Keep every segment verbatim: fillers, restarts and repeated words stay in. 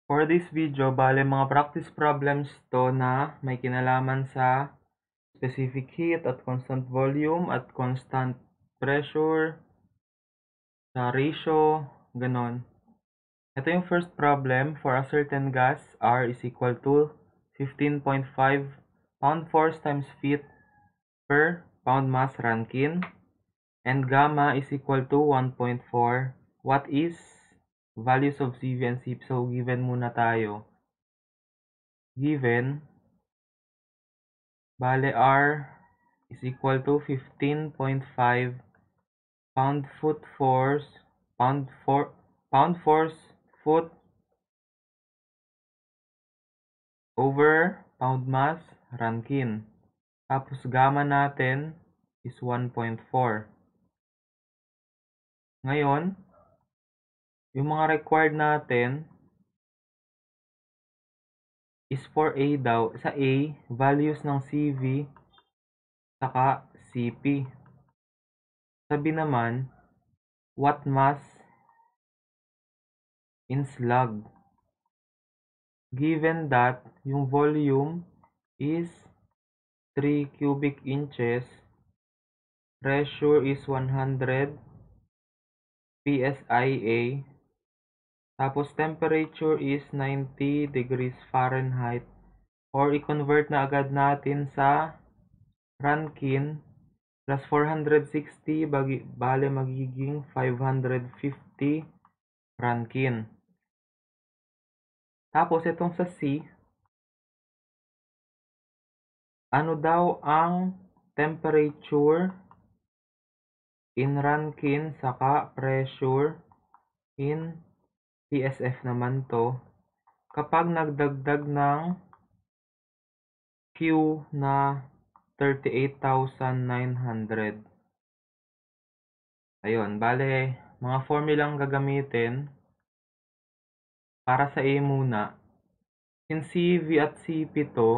For this video, bale mga practice problems to na may kinalaman sa specific heat at constant volume at constant pressure, sa ratio, ganon. Ito yung first problem. For a certain gas, R is equal to fifteen point five pound force times feet per pound mass Rankine, and gamma is equal to one point four. What is values of C V and C P? So, given muna tayo. Given, bale R is equal to fifteen point five pound foot force, pound for pound force foot over pound mass Rankine. Tapos gamma natin is one point four. Ngayon, yung mga required natin is for A daw. Sa A, values ng C V saka C P. Sabi naman, what mass in slug? Given that yung volume is three cubic inches, pressure is one hundred P S I A, tapos temperature is ninety degrees Fahrenheit, or i-convert na agad natin sa Rankine, plus four hundred sixty, bagi, bale magiging five hundred fifty Rankine. Tapos itong sa C, ano daw ang temperature in Rankine saka pressure in P S F naman to kapag nagdagdag ng Q na thirty-eight thousand nine hundred. Ayun, bale, mga formulang gagamitin para sa A muna. Since C V at C P to,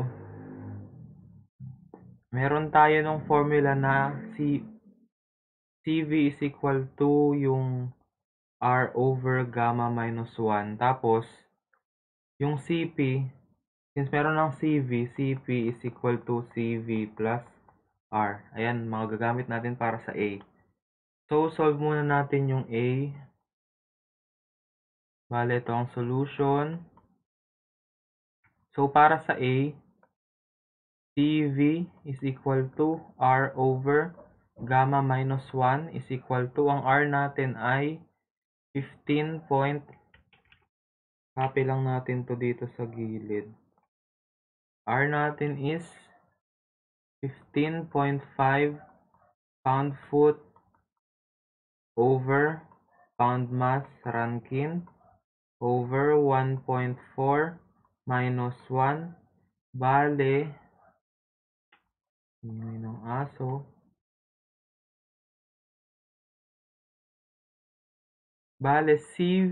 meron tayo ng formula na C, CV is equal to yung R over gamma minus one. Tapos, yung C P, since meron ng C V, C P is equal to C V plus R. Ayan, mga gagamit natin para sa A. So, solve muna natin yung A. Bale, ito ang solution. So, para sa A, C V is equal to R over gamma minus one is equal to, ang R natin ay fifteen point, copy lang natin to dito sa gilid. R natin is fifteen point five pound foot over pound mass Rankine over one point four minus one, bale, ingay ng aso, bale C,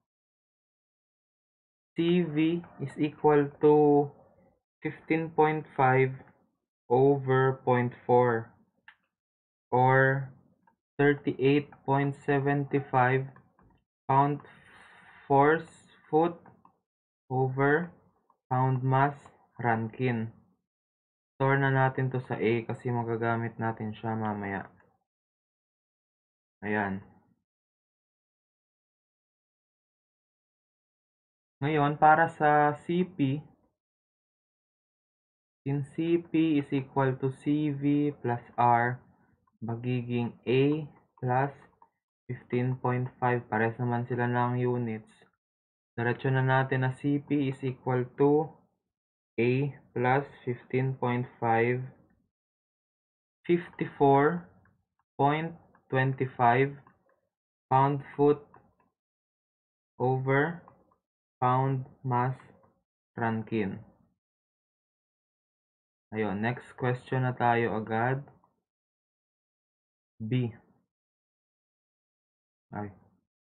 CV is equal to fifteen point five over zero point four or thirty-eight point seven five pound force foot over pound mass Rankine. Store na natin to sa A kasi magagamit natin siya mamaya. Ayan. Ngayon, para sa C P, since C P is equal to C V plus R, magiging A plus fifteen point five. Pares naman sila ng units. Diretso na natin na C P is equal to A plus fifteen point five, fifty-four point two five pound foot over pound mass Rankine. Ayun, next question na tayo agad. B. Ay.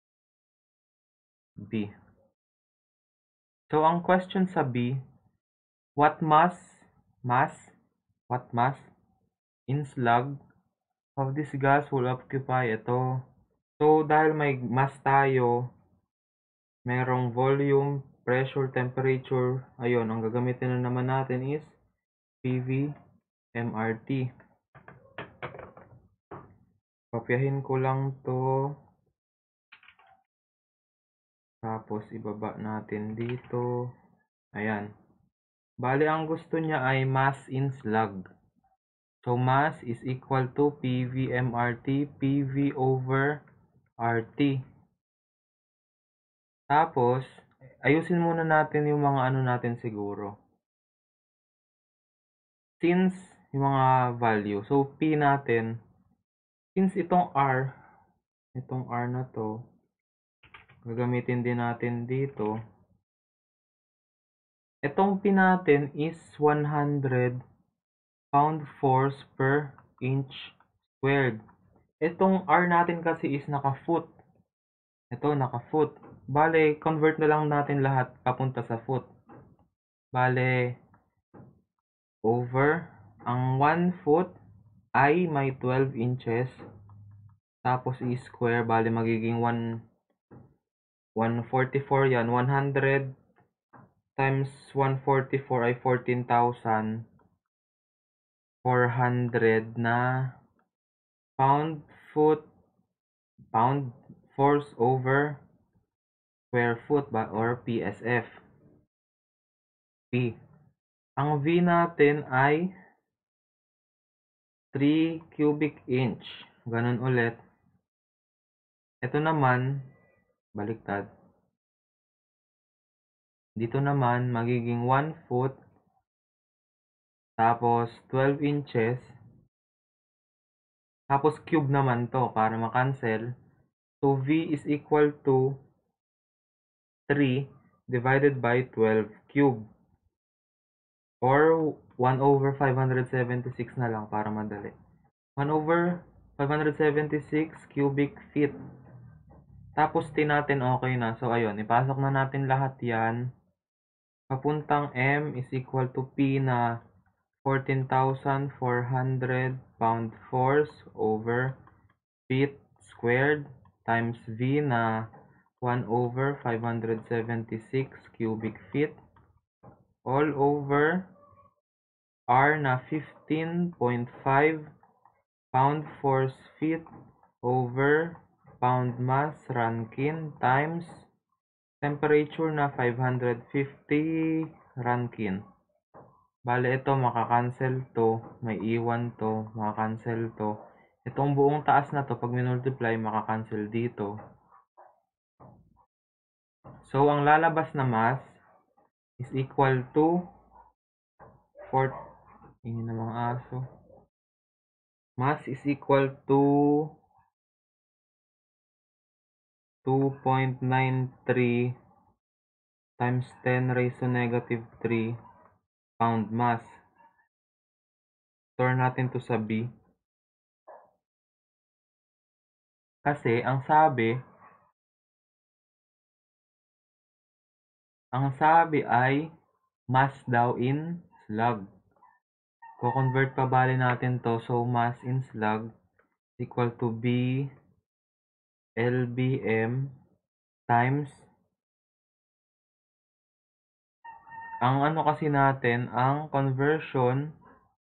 B. So, ang question sa B, what mass, mass, what mass in slug of this gas will occupy ito? So, dahil may mass tayo, merong volume, pressure, temperature. Ayun, ang gagamitin na naman natin is P V M R T. Kopyahin ko lang to. Tapos ibaba natin dito. Ayan. Bali, ang gusto niya ay mass in slug. So, mass is equal to P V M R T, P V over R T. Tapos, ayusin muna natin yung mga ano natin siguro. Since, yung mga value. So, P natin, since itong R, itong R na to, gagamitin din natin dito. Itong P natin is one hundred pound force per inch squared. Itong R natin kasi is naka-foot. Ito, naka-foot. Bale, convert na lang natin lahat papunta sa foot. Bale, over, ang one foot ay may twelve inches. Tapos i-square, bale magiging one forty-four yan. one hundred times one forty-four ay fourteen thousand four hundred na pound foot pound force over square foot ba or P S F. P. Ang V natin ay three cubic inch. Ganun ulit. Ito naman, baliktad. Dito naman, magiging one foot. Tapos, twelve inches. Tapos, cube naman to para makancel. So, V is equal to three divided by twelve cube. Or, one over five hundred seventy-six na lang para madali. one over five hundred seventy-six cubic feet. Tapos, T natin okay na. So, ayun. Ipasok na natin lahat yan. Papuntang M is equal to P na fourteen thousand four hundred pound force over feet squared times V na one over five hundred seventy-six cubic feet all over R na fifteen point five pound force feet over pound mass Rankine times temperature na five hundred fifty Rankine. Bale, ito makakancel to, may iwan to, makakancel to. Itong buong taas na to, pag minultiply, makakancel dito. So, ang lalabas na mass is equal to four, ingin na mga aso. Mass is equal to two point nine three times ten raised to negative three pound mass. Store natin to sa B. Kasi, ang sabi, ang sabi ay mass daw in slug. Ko-convert pa bali natin to. So, mass in slug is equal to B L B M times ang ano kasi natin, ang conversion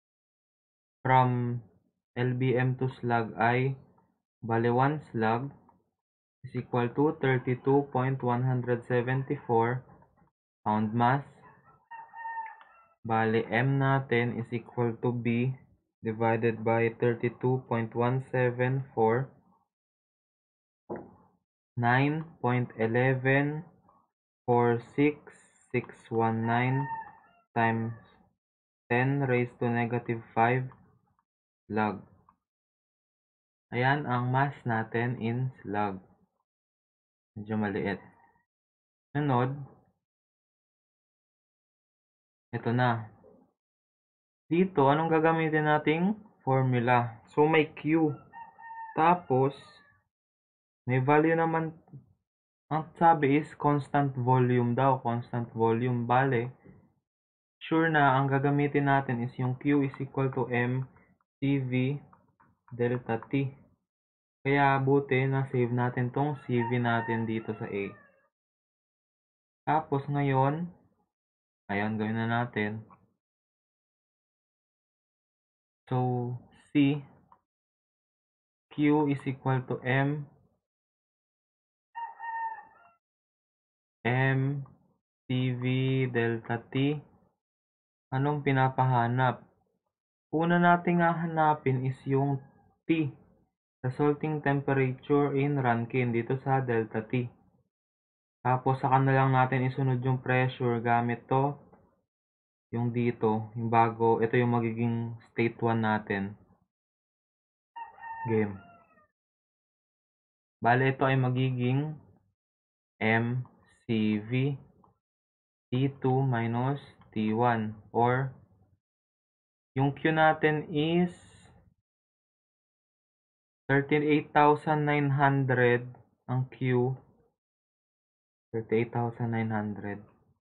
from L B M to slug ay bali one slug is equal to thirty-two point one seven four pound mass. Bali, M natin is equal to B divided by thirty-two point one seven four. nine point one one four six six one nine times ten raised to negative five slug. Ayan ang mass natin in slug. Medyo maliit. Sunod, ito na. Dito, anong gagamitin nating formula? So, may Q. Tapos, may value naman. Ang sabi is constant volume daw. Constant volume. Bale, sure na ang gagamitin natin is yung Q is equal to M C V delta T. Kaya buti na save natin tong C V natin dito sa A. Tapos ngayon, ayan, gawin na natin. So, C, Q is equal to M, M, C V, delta T. Anong pinapahanap? Una nating hahanapin is yung T, resulting temperature in Rankine dito sa delta T. Tapos saka na lang natin isunod yung pressure gamit to, yung dito, yung bago, ito yung magiging state one natin. Game. Bale, ito ay magiging M C V T two minus T one, or yung Q natin is thirty-eight thousand nine hundred ang Q. thirty-eight thousand nine hundred.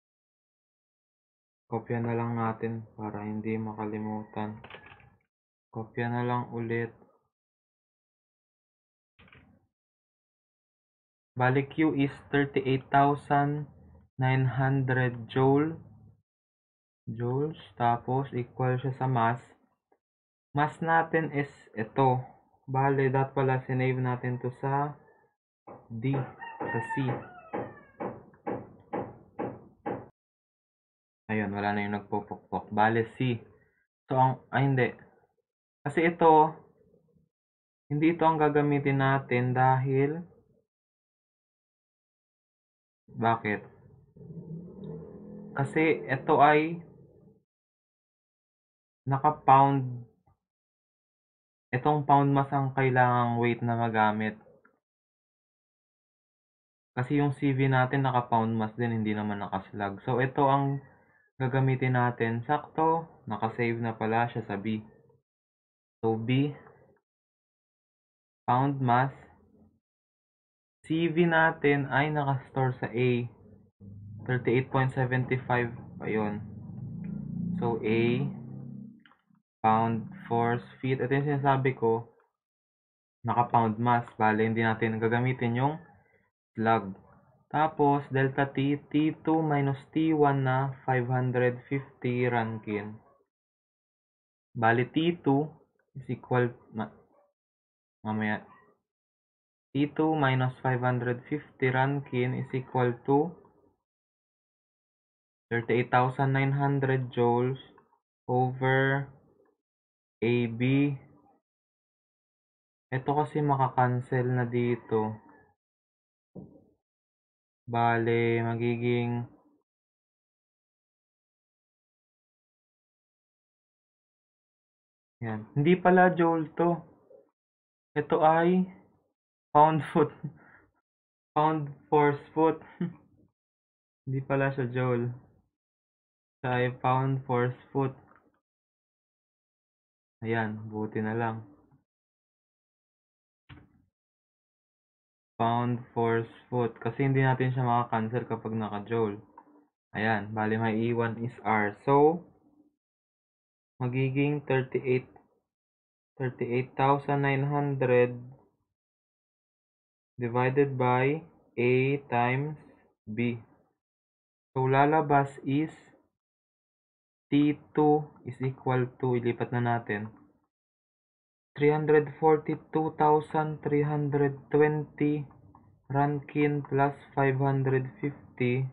Kopya na lang natin para hindi makalimutan. Kopya na lang ulit. Bali, Q is thirty-eight thousand nine hundred joule. Joules. Tapos, equal siya sa mass. Mass natin is ito. Bale, dapat pala sinave natin to sa D, sa C. Ayun, wala na yung nagpupukpok. Bale, C. So, ang, ay hindi. Kasi ito, hindi ito ang gagamitin natin dahil, bakit? Kasi ito ay naka-pound. Itong pound mass ang kailangang weight na magamit. Kasi yung C V natin naka-pound mass din, hindi naman naka-slug. So, ito ang gagamitin natin. Sakto, naka-save na pala siya sa B. So, B, pound mass. C V natin ay naka-store sa A. thirty-eight point seven five pa yun. So, A, pound force feet. Ito yung sinasabi ko, naka-pound mass. Bale, hindi natin gagamitin yung slug. Tapos, delta T, T two minus T one na five hundred fifty Rankine. Bali, T two is equal, ma, mamaya, T two minus five hundred fifty Rankine is equal to thirty-eight thousand nine hundred joules over A B. Ito kasi makakancel na dito. Bale, magiging yan. Hindi pala joule to. Ito ay pound foot. Pound force foot. Hindi pala siya joule. Ito ay pound force foot. Ayan, buti na lang. Pound force foot. Kasi hindi natin siya makakancel kapag naka-joule. Ayan, bali may iwan is R. So, magiging thirty-eight thousand nine hundred divided by A times B. So, lalabas is T two is equal to, ilipat na natin, three hundred forty-two thousand three hundred twenty Rankine plus five hundred fifty.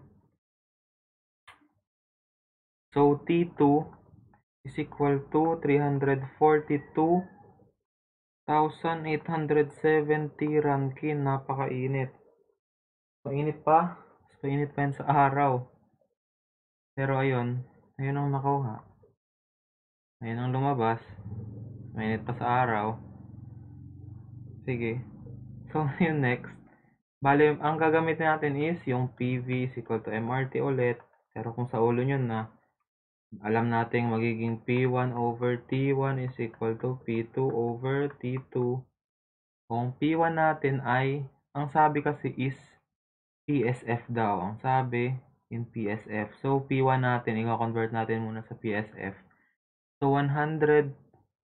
So, T two is equal to three hundred forty-two thousand eight hundred seventy Rankine. Napakainit. Painit pa. Painit pa yan sa araw. Pero ayun, ayun ang nakuha. Ayun ang lumabas. Mainit pa sa araw. Sige. So, yung next. Bale, ang gagamitin natin is yung P V is equal to M R T ulit. Pero kung sa ulo nyo na, alam natin magiging P one over T one is equal to P two over T two. Kung P one natin ay, ang sabi kasi is P S F daw. Ang sabi in P S F. So, P one natin, i-convert natin muna sa P S F. So, one hundred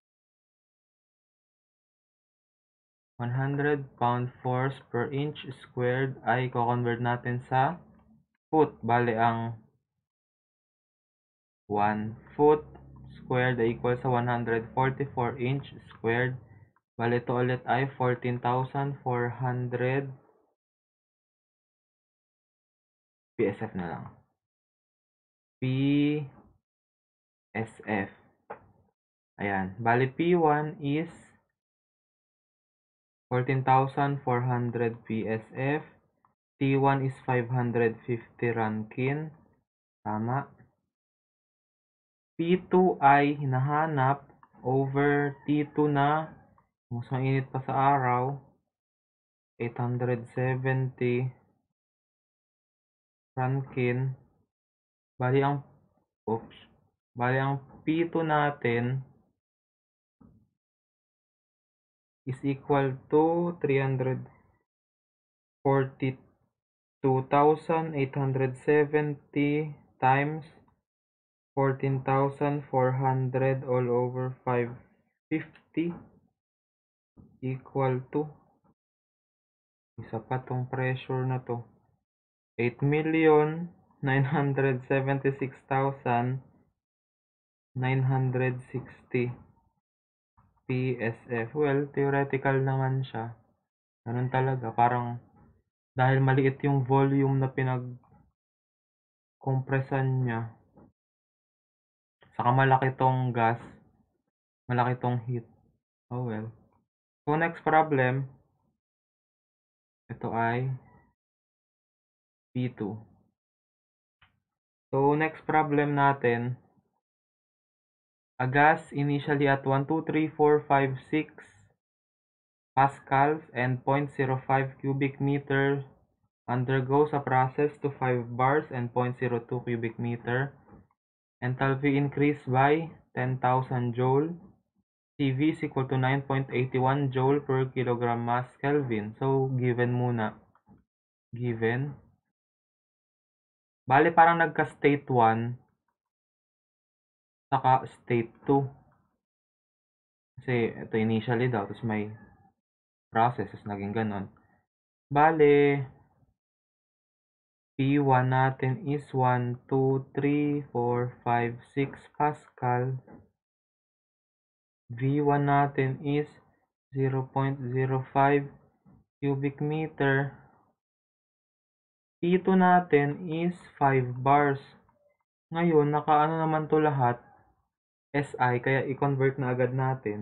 one hundred pound force per inch squared ay i-convert natin sa foot. Bale, ang one foot squared ay equal sa one hundred forty-four inch squared. Bale, ito ulit ay fourteen thousand four hundred P S F na lang. P S F. Ayan. Bale, P one is fourteen thousand four hundred P S F. T one is five hundred fifty Rankine. Tama. P two ay hinahanap over T two na mas mainit pa sa araw. eight hundred seventy Rankine. Bali ang oops. Bali ang P two natin is equal to three hundred forty-two thousand eight hundred seventy times fourteen thousand four hundred all over five hundred fifty equal to, isa pa tong pressure na to, eight million nine hundred seventy-six thousand nine hundred sixty P S F. Well, theoretical naman siya. Ganun talaga. Parang dahil maliit yung volume na pinag-compressan niya, saka malaki tong gas, malaki tong heat. Oh well. So next problem, ito ay P two. So next problem natin, a gas initially at one, two, three, four, five, six pascals and zero point zero five cubic meter undergoes a process to five bars and zero point zero two cubic meter. Enthalpy increased by ten thousand joule. C V is equal to nine point eight one joule per kilogram mass Kelvin. So, given muna. Given. Bale, parang nagka-state one saka state two. Kasi ito initially daw, tapos may process, tapos naging ganon. Bale, P one natin is one, two, three, four, five, six Pascal. V one natin is zero point zero five cubic meter. P two natin is five bars. Ngayon, nakaano naman to lahat? S I, kaya i-convert na agad natin.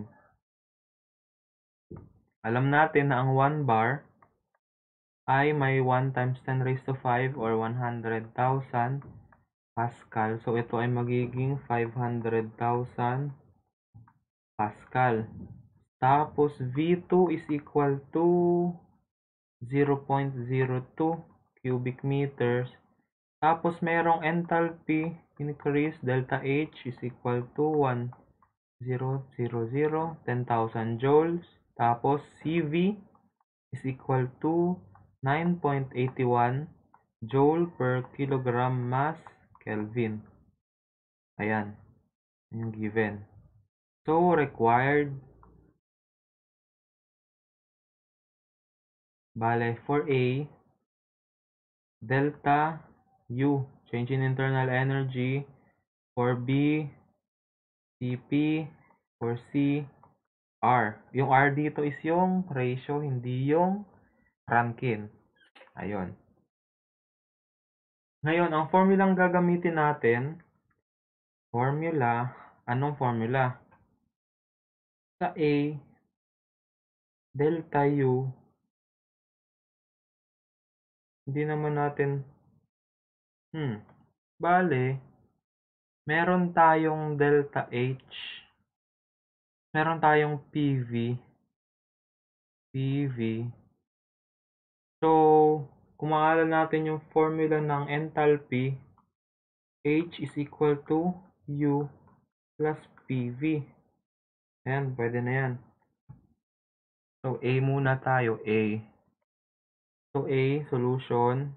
Alam natin na ang one bar ay may one times ten raised to five or one hundred thousand Pascal. So, ito ay magiging five hundred thousand Pascal. Tapos, V two is equal to zero point zero two cubic meters. Tapos, merong enthalpy increase, delta H is equal to one thousand, ten thousand joules. Tapos, C V is equal to nine point eight one joule per kilogram mass Kelvin. Ayan. Yung given. So, required. Bale, for A, delta U, change in internal energy. For B, C P. For C, R. Yung R dito is yung ratio, hindi yung Rankine. Ayun. Ngayon, ang formulang gagamitin natin, formula, anong formula? Sa A, delta U, hindi naman natin, hmm, bale, meron tayong delta H, meron tayong P V, P V. So, kung maalala natin yung formula ng enthalpy, H is equal to U plus P V. Ayan, pwede na yan. So, A muna tayo, A. So, A, solution.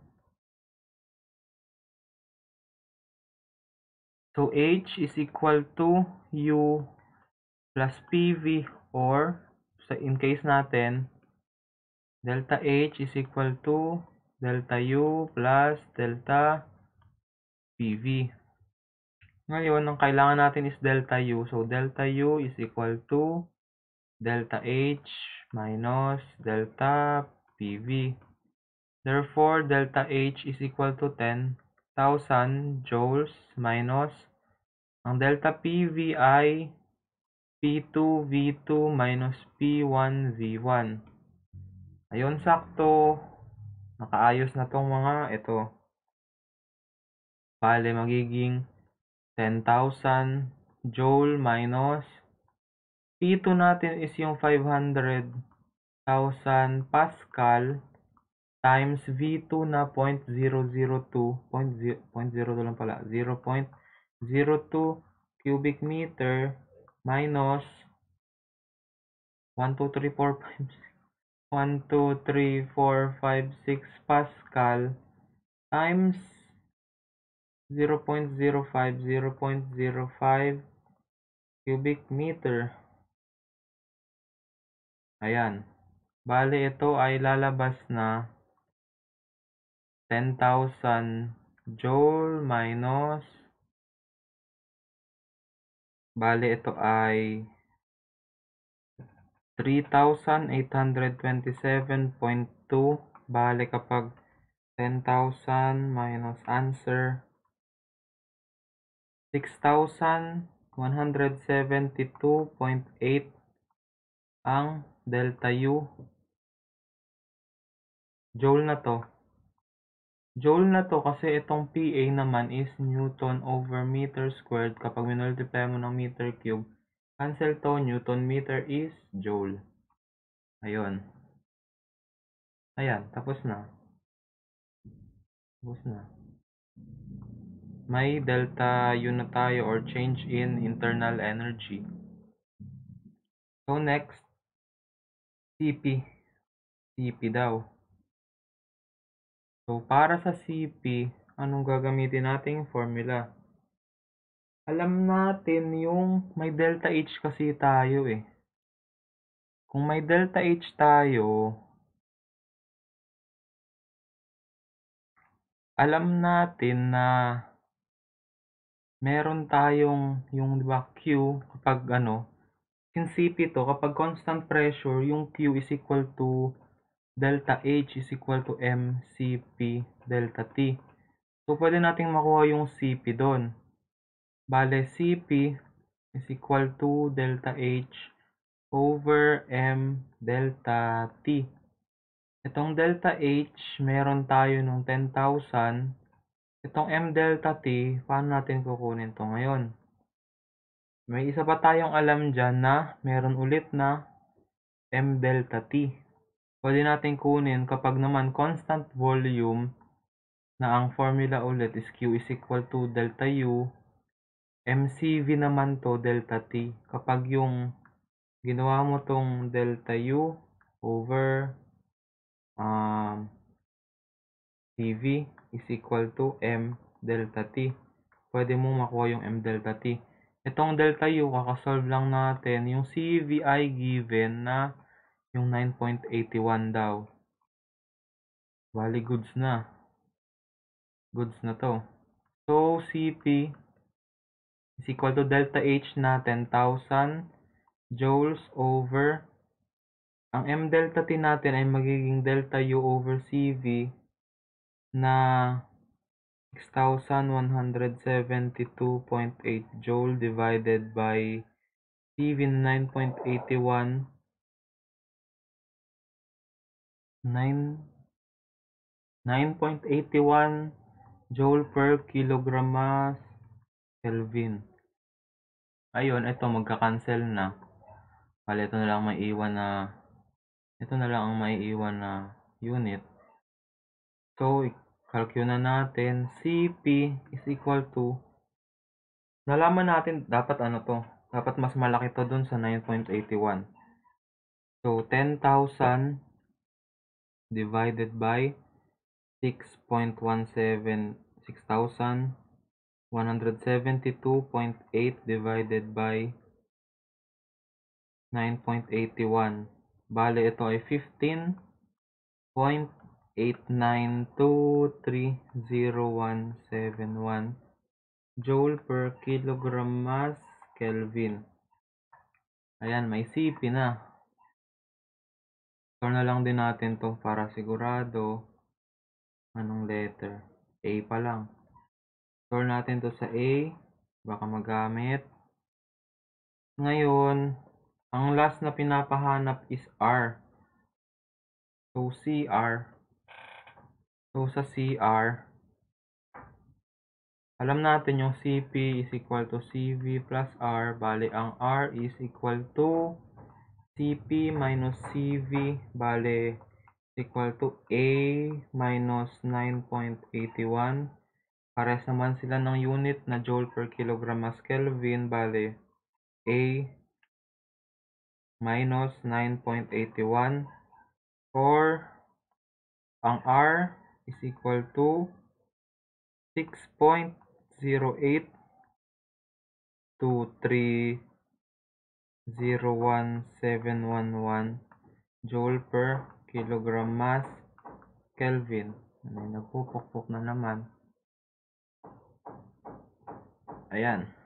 So, H is equal to U plus P V, or, sa in case natin, delta H is equal to delta U plus delta P V. Ngayon, ang kailangan natin is delta U. So, delta U is equal to delta H minus delta P V. Therefore, delta H is equal to ten thousand joules minus ang delta P V ay P two V two minus P one V one. Ayun, sakto. Nakaayos na tong mga ito. Bale, magiging ten thousand joule minus P two natin is yung five hundred thousand Pascal times V two na zero point zero zero two, zero point zero two lang pala, zero point zero two cubic meter minus one, two, three, four, five, one, two, three, four, five, six Pascal times zero point zero five, zero point zero five cubic meter. Ayan. Bale, ito ay lalabas na ten thousand joule minus, bale, ito ay three thousand eight hundred twenty-seven point two. Bale, kapag ten thousand minus answer, six thousand one hundred seventy-two point eight ang delta U. Joule na to. Joule na to kasi itong P A naman is Newton over meter squared. Kapag minultiply mo ng meter cube, cancel to, Newton meter is Joule. Ayun. Ayan, tapos na. Tapos na. May delta U na tayo or change in internal energy. So next, C P. C P daw. So para sa C P, anong gagamitin nating formula? Alam natin yung may delta H kasi tayo eh. Kung may delta H tayo, alam natin na meron tayong yung diba, Q kapag ano, yung C P to, kapag constant pressure, yung Q is equal to delta H is equal to M C P delta T. So, pwede nating makuha yung C P doon. Bale, C P is equal to delta H over M delta T. Itong delta H, meron tayo nung ten thousand. Itong M delta T, paano natin kukunin to ngayon? May isa pa tayong alam dyan na meron ulit na M delta T. Pwede natin kunin kapag naman constant volume na ang formula ulit is Q is equal to delta U. M C V naman to delta T. Kapag yung ginawa mo tong delta U over um, C V is equal to M delta T. Pwede mong makuha yung M delta T. Itong delta U, kakasolve lang natin. Yung C V ay given na yung nine point eight one daw. Bali, goods na. Goods na to. So, C P is equal to delta H na ten thousand joules over, ang M delta T natin ay magiging delta U over C V na six thousand one hundred seventy-two point eight joule divided by C V na nine point eight one, nine point eight one joule per kilogram mass Kelvin. Ayun, ito magka-cancel na. Bale, ito na lang maiiwan na, ito na lang ang maiiwan na unit. So, calculate na natin, C P is equal to, nalaman natin, dapat ano to, dapat mas malaki to dun sa nine point eight one. So, ten thousand divided by six point one seven, six thousand one hundred seventy-two point eight divided by nine point eight one. Bale, ito ay fifteen point eight nine two three zero one seven one joule per kilogram mass Kelvin. Ayan, may C P na. Store na lang din natin to para sigurado. Anong letter? A pa lang. Store natin to sa A. Baka magamit. Ngayon, ang last na pinapahanap is R. So, C R. So, sa C R, alam natin yung C P is equal to C V plus R. Bale, ang R is equal to C P minus C V. Bale, is equal to A minus nine point eight one. Pares naman sila ng unit na joule per kilogram mass Kelvin. Bale, A minus nine point eight one. Or, ang R is equal to six point zero eight two three zero one seven one one joule per kilogram mass Kelvin. May nagpupukpok na naman. Ayan.